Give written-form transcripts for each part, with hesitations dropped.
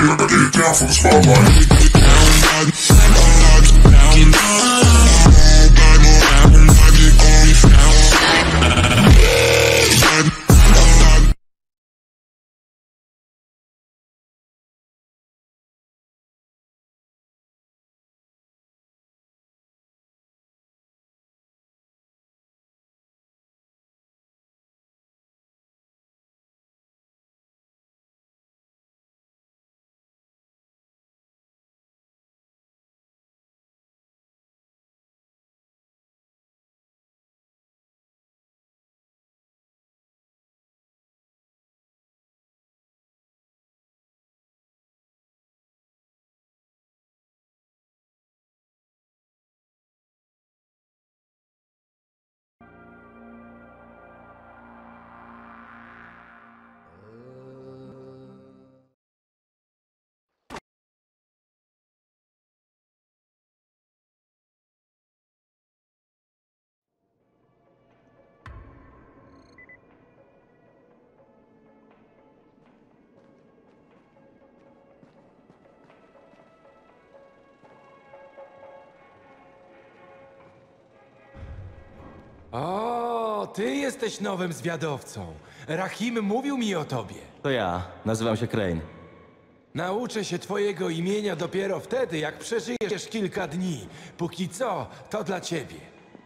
O, ty jesteś nowym zwiadowcą. Rahim mówił mi o tobie. To ja. Nazywam się Crane. Nauczę się twojego imienia dopiero wtedy, jak przeżyjesz kilka dni. Póki co, to dla ciebie.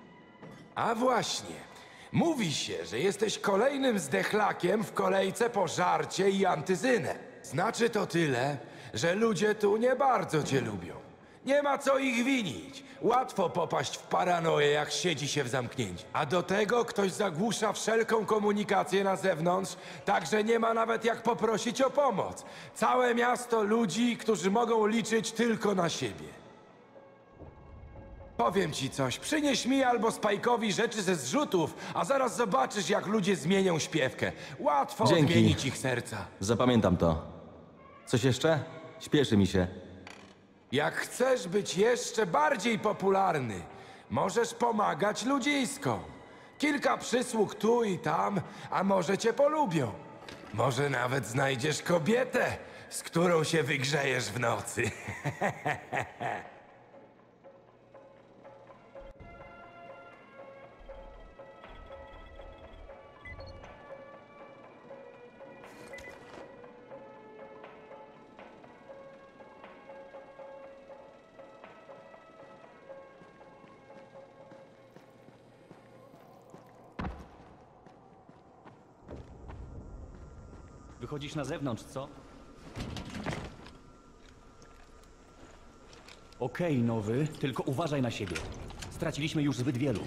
A właśnie, mówi się, że jesteś kolejnym zdechlakiem w kolejce po żarcie i antyzynę. Znaczy to tyle, że ludzie tu nie bardzo cię lubią. Nie ma co ich winić. Łatwo popaść w paranoję, jak siedzi się w zamknięciu. A do tego ktoś zagłusza wszelką komunikację na zewnątrz, także nie ma nawet jak poprosić o pomoc. Całe miasto ludzi, którzy mogą liczyć tylko na siebie. Powiem ci coś, przynieś mi albo Spajkowi rzeczy ze zrzutów, a zaraz zobaczysz, jak ludzie zmienią śpiewkę. Łatwo Dzięki. odmienić ich serca. Zapamiętam to. Coś jeszcze? Śpieszy mi się. Jak chcesz być jeszcze bardziej popularny, możesz pomagać ludziskom. Kilka przysług tu i tam, a może cię polubią. Może nawet znajdziesz kobietę, z którą się wygrzejesz w nocy. Wychodzisz na zewnątrz, co? Okej, nowy, tylko uważaj na siebie. Straciliśmy już zbyt wielu.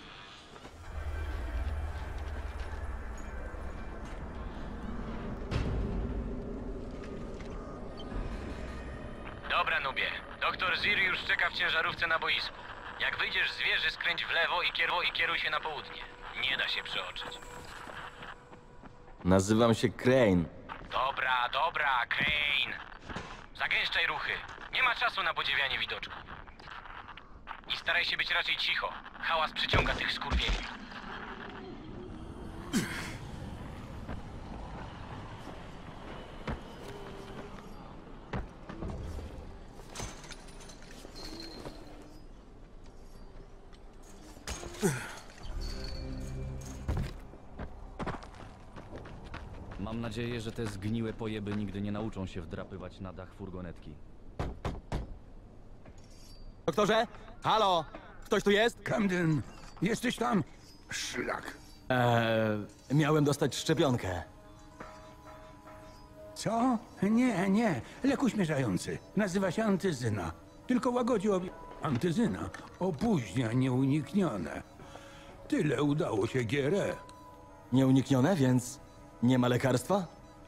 Dobra, Nubie. Doktor Zir już czeka w ciężarówce na boisku. Jak wyjdziesz z wieży, skręć w lewo i kieruj się na południe. Nie da się przeoczyć. Nazywam się Crane. Dobra, Crane. Zagęszczaj ruchy. Nie ma czasu na podziwianie widoczków. I staraj się być raczej cicho. Hałas przyciąga tych skurwieli. Mam nadzieję, że te zgniłe pojeby nigdy nie nauczą się wdrapywać na dach furgonetki. Doktorze? Halo? Ktoś tu jest? Camden, jesteś tam? Szlak. Miałem dostać szczepionkę. Co? Nie. Lek uśmierzający. Nazywa się antyzyna. Tylko łagodzi Antyzyna opóźnia nieuniknione. Tyle udało się GRE. Nieuniknione, więc nie ma lekarstwa?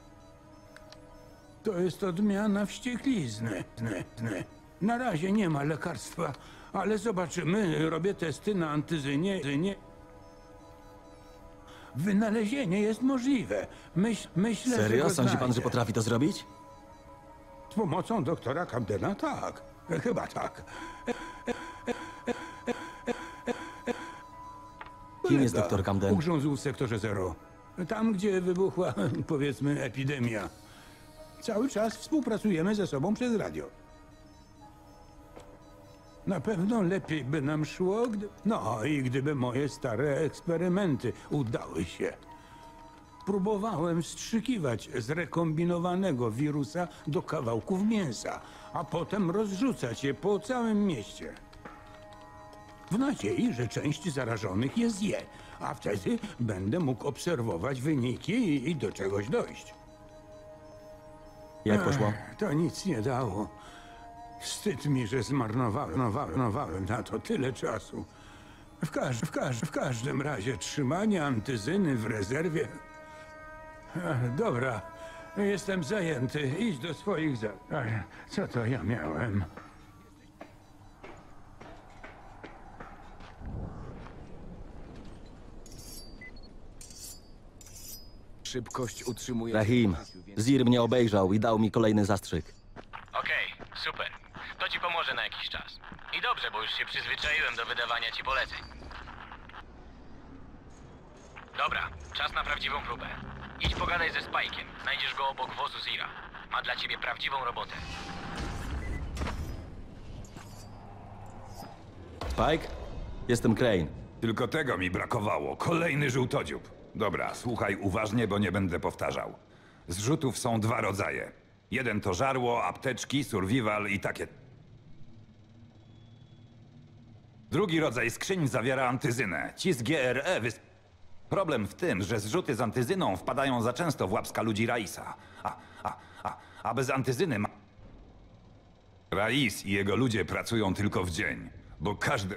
To jest odmiana wścieklizny. Na razie nie ma lekarstwa, ale zobaczymy. Robię testy na antyzynie. Wynalezienie jest możliwe. Myślę, że Serio? go Sądzi pan, znajdę. że potrafi to zrobić? Z pomocą doktora Camdena tak. Chyba tak. Kim jest doktor Camden? Ugrzązł w sektorze 0. Tam, gdzie wybuchła, powiedzmy, epidemia. Cały czas współpracujemy ze sobą przez radio. Na pewno lepiej by nam szło, gdyby moje stare eksperymenty udały się. Próbowałem wstrzykiwać zrekombinowanego wirusa do kawałków mięsa, a potem rozrzucać je po całym mieście. W nadziei, że część zarażonych je zje, a wtedy będę mógł obserwować wyniki i do czegoś dojść. Jak poszło? To nic nie dało. Wstyd mi, że zmarnowałem na to tyle czasu. W każdym razie trzymanie antyzyny w rezerwie. Dobra, jestem zajęty. Idź do swoich Co to ja miałem? Szybkość utrzymuje... Rahim, Zir mnie obejrzał i dał mi kolejny zastrzyk. Okej, super. To ci pomoże na jakiś czas. I dobrze, bo już się przyzwyczaiłem do wydawania ci poleceń. Dobra, czas na prawdziwą próbę. Idź pogadaj ze Spike'iem. Znajdziesz go obok wozu Zira. Ma dla ciebie prawdziwą robotę. Pike? Jestem Crane. Tylko tego mi brakowało. Kolejny żółtodziób. Dobra, słuchaj uważnie, bo nie będę powtarzał. Zrzutów są dwa rodzaje. Jeden to żarło, apteczki, survival i takie. Drugi rodzaj skrzyń zawiera antyzynę. Ci z GRE Problem w tym, że zrzuty z antyzyną wpadają za często w łapska ludzi Raisa. A bez antyzyny ma... Rais i jego ludzie pracują tylko w dzień, bo każdy...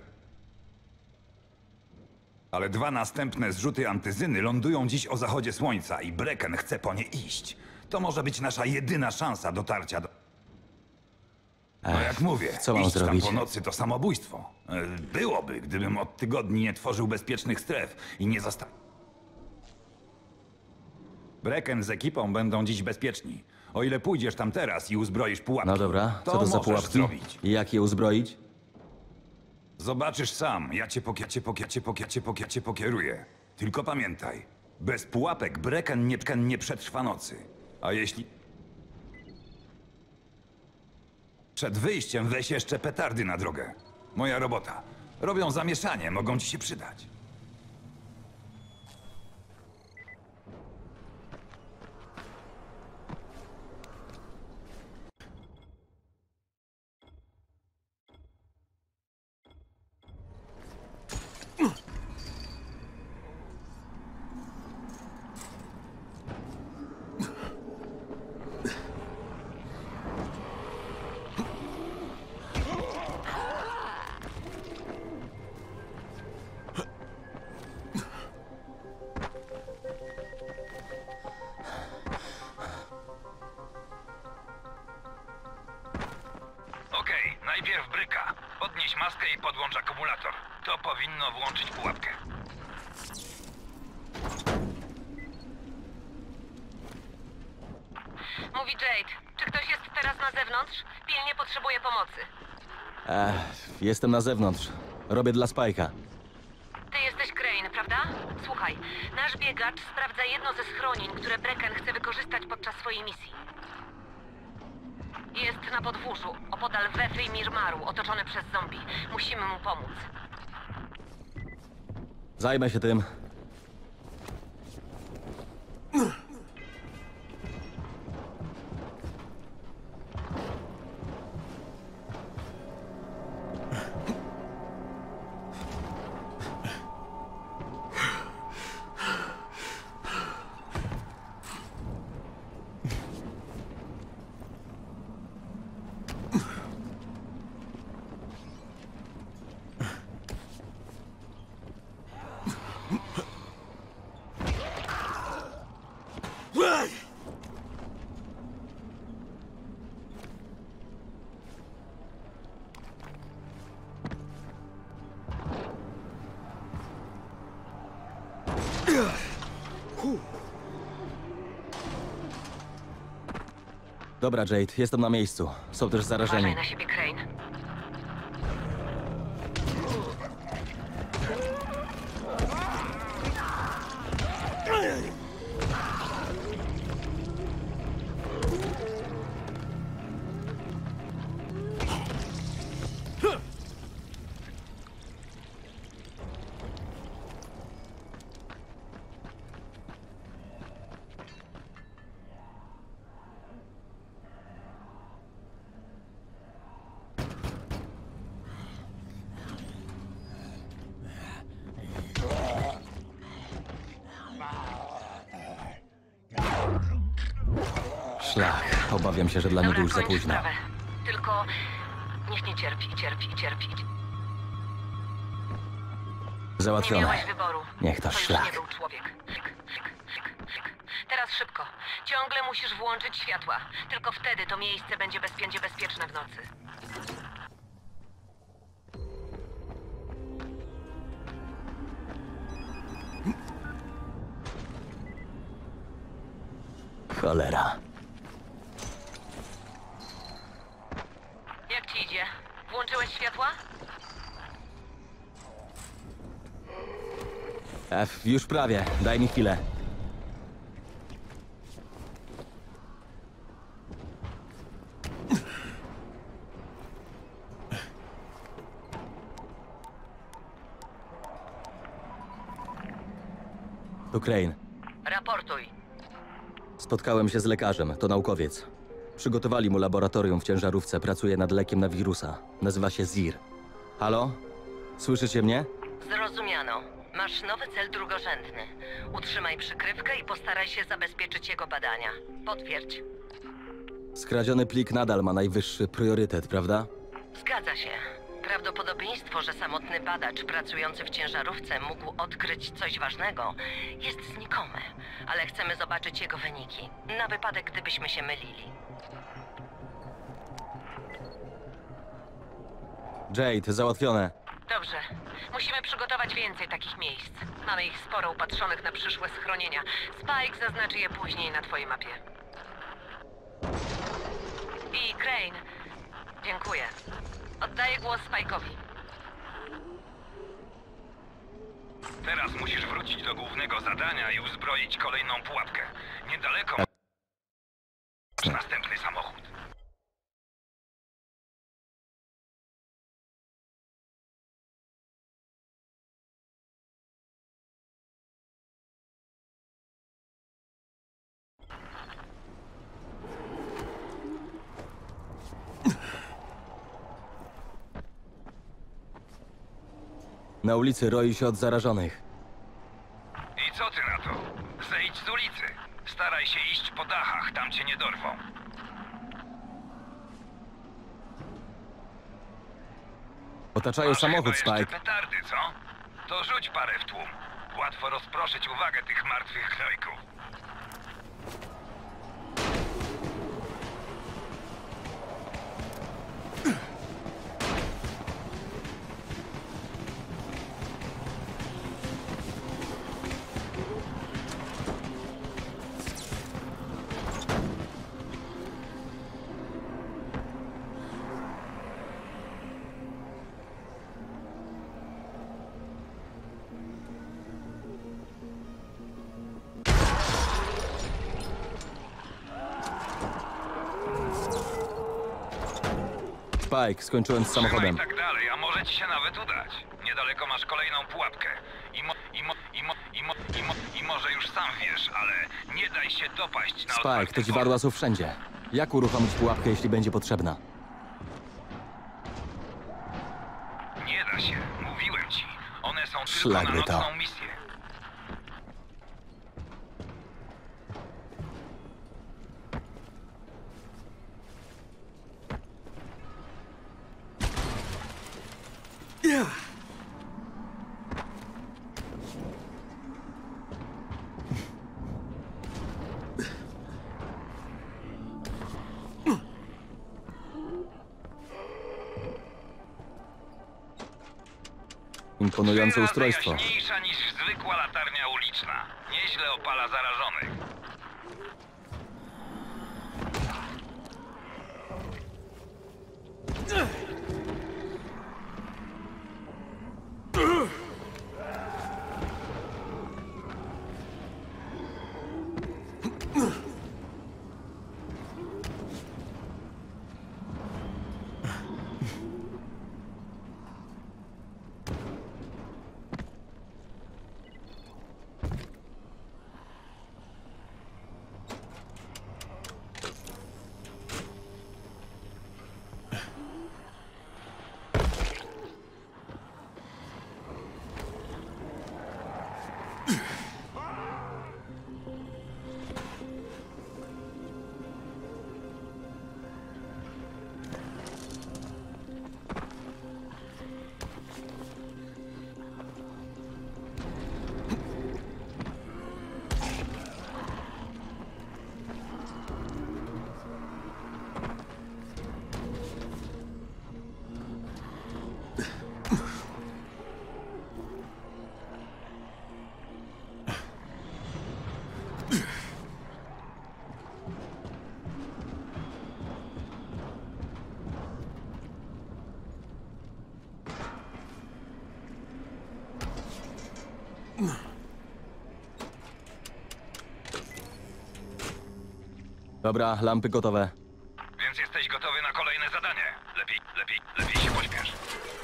Ale dwa następne zrzuty antyzyny lądują dziś o zachodzie słońca i Brecken chce po nie iść. To może być nasza jedyna szansa dotarcia do... No jak mówię, co mam iść tam zrobić? po nocy to samobójstwo. Byłoby, gdybym od tygodni nie tworzył bezpiecznych stref i nie Brecken z ekipą będą dziś bezpieczni. O ile pójdziesz tam teraz i uzbroisz pułapki, No dobra, co to za możesz pułapki? zrobić. I jak je uzbroić? Zobaczysz sam, ja cię pokieruję. Tylko pamiętaj, bez pułapek Brecken nie przetrwa nocy. A jeśli... Przed wyjściem weź jeszcze petardy na drogę. Moja robota. Robią zamieszanie, mogą ci się przydać. Okej, najpierw bryka. Podnieś maskę i podłącz akumulator. To powinno włączyć pułapkę. Mówi Jade. Czy ktoś jest teraz na zewnątrz? Pilnie potrzebuję pomocy. Jestem na zewnątrz. Robię dla Spike'a. Ty jesteś Crane, prawda? Słuchaj, nasz biegacz sprawdza jedno ze schronień, które Brecken chce wykorzystać podczas swojej misji. Jest na podwórzu, opodal Wefy i Mirmaru, otoczony przez zombie. Musimy mu pomóc. Zajmę się tym. Dobra, Jade, jestem na miejscu. Są też zarażeni. Uważaj na siebie, Crane. Szlak. Obawiam się, że dla niego Dobra, już za kończ późno. sprawę. Tylko niech nie cierpi. Nie Załatwione. miałeś wyboru. Niech to już szlak. nie był człowiek. Teraz szybko. Ciągle musisz włączyć światła. Tylko wtedy to miejsce będzie bezpieczne w nocy. Cholera. Jak ci idzie? Włączyłeś światła? Już prawie. Daj mi chwilę. To Crane. Raportuj. Spotkałem się z lekarzem. To naukowiec. Przygotowali mu laboratorium w ciężarówce. Pracuje nad lekiem na wirusa. Nazywa się ZIR. Halo? Słyszycie mnie? Zrozumiano. Masz nowy cel drugorzędny. Utrzymaj przykrywkę i postaraj się zabezpieczyć jego badania. Potwierdź. Skradziony plik nadal ma najwyższy priorytet, prawda? Zgadza się. Prawdopodobieństwo, że samotny badacz pracujący w ciężarówce mógł odkryć coś ważnego, jest znikome, ale chcemy zobaczyć jego wyniki, na wypadek gdybyśmy się mylili. Jade, załatwione. Dobrze. Musimy przygotować więcej takich miejsc. Mamy ich sporo upatrzonych na przyszłe schronienia. Spike zaznaczy je później na twojej mapie. I Crane, dziękuję. Oddaję głos Spike'owi. Teraz musisz wrócić do głównego zadania i uzbroić kolejną pułapkę. Niedaleko masz następny samochód. Na ulicy roi się od zarażonych. I co ty na to? Zejdź z ulicy. Staraj się iść po dachach, tam cię nie dorwą. Otaczają Masz samochód, chyba jeszcze Spike. petardy, co? To rzuć parę w tłum. Łatwo rozproszyć uwagę tych martwych gnojków. Spike, skończyłem z samochodem. Trzymaj tak dalej, a może ci się nawet udać. Niedaleko masz kolejną pułapkę. I może już sam wiesz, ale nie daj się dopaść na Spike, otwartym te dziwadła są wszędzie. Jak uruchomić pułapkę, jeśli będzie potrzebna? Nie da się, mówiłem ci. One są tylko Szlak na by to. nocną misję. Imponujące 3 razy ustrojstwo. jaśniejsza niż zwykła latarnia uliczna. Nieźle opala zarażonych. Dobra, lampy gotowe. Więc jesteś gotowy na kolejne zadanie. Lepiej się pośpiesz.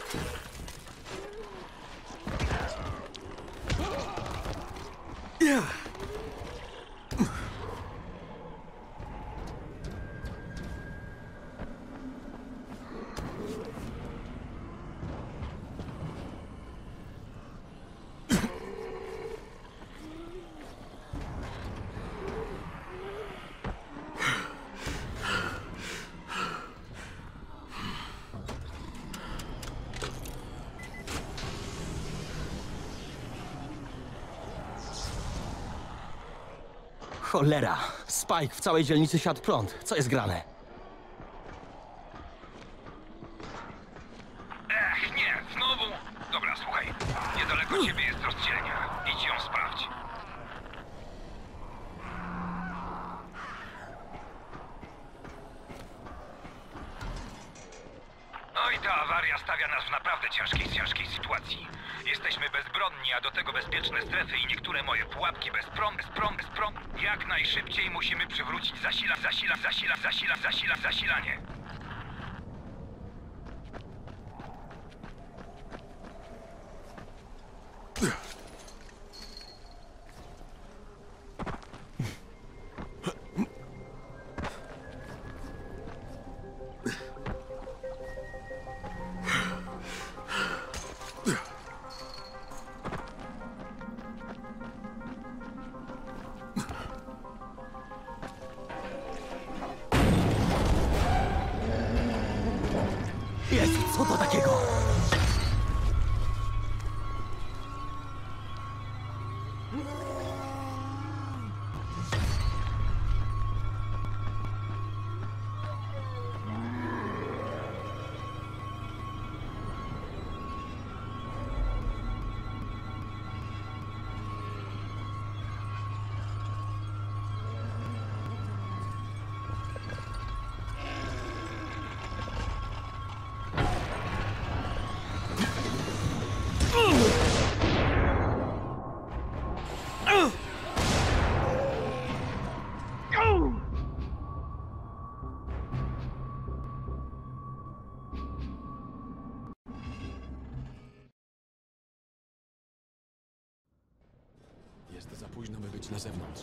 Cholera! Spike w całej dzielnicy siadł prąd. Co jest grane? Ech, nie, znowu? Dobra, słuchaj. Niedaleko ciebie jest rozdzielnia. Idź ją sprawdź. No i ta awaria stawia nas w naprawdę ciężkiej sytuacji. Jesteśmy bezbronni, a do tego bezpieczne strefy i niektóre moje pułapki bez prądu. Jak najszybciej musimy przywrócić zasilanie. Jezu, co to takiego? Jest za późno, by być na zewnątrz.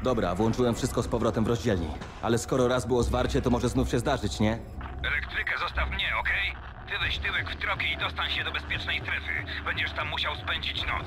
Dobra, włączyłem wszystko z powrotem w rozdzielni. Ale skoro raz było zwarcie, to może znów się zdarzyć, nie? Elektrykę zostaw mnie, okej? Ty weź tyłek w troki i dostań się do bezpiecznej strefy. Będziesz tam musiał spędzić noc.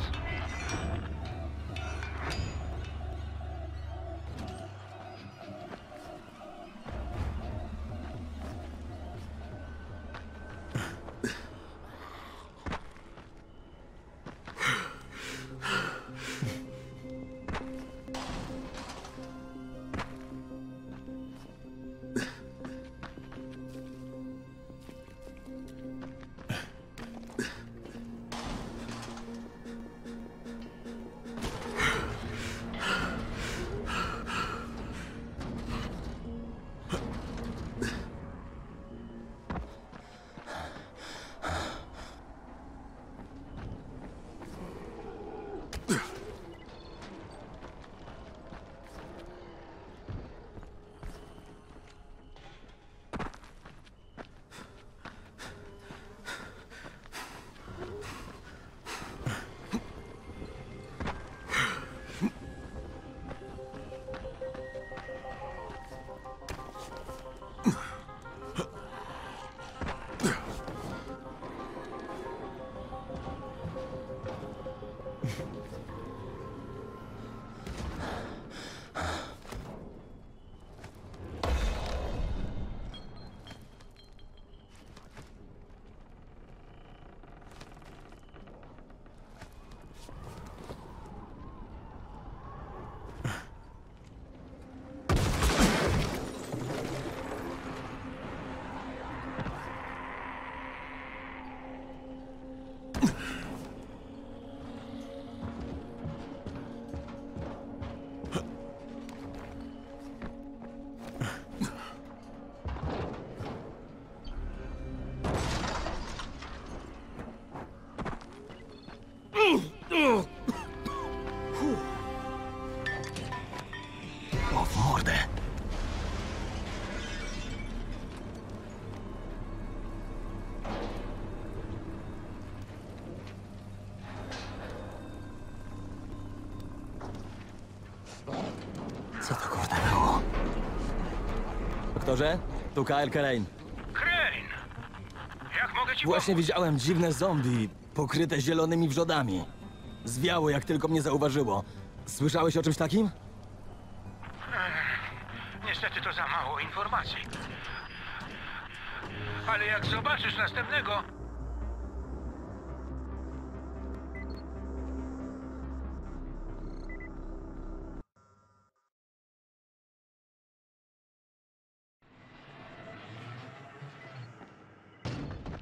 O, w mordę. Co to kurde było? Doktorze? Tu Kyle Crane. Crane! Jak mogę ci Właśnie widziałem dziwne zombie, pokryte zielonymi wrzodami. Zwiało, jak tylko mnie zauważyło. Słyszałeś o czymś takim? Niestety to za mało informacji. Ale jak zobaczysz następnego...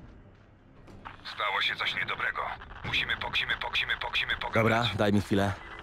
Stało się coś niedobrego. Musimy pogadać. Dobra, daj mi chwilę.